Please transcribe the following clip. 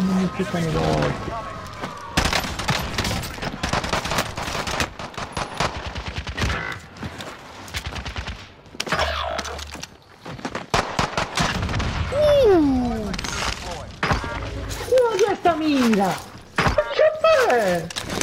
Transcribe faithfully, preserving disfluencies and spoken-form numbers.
non mi piccano i volti. Uh! Una questa mira! Che c'è?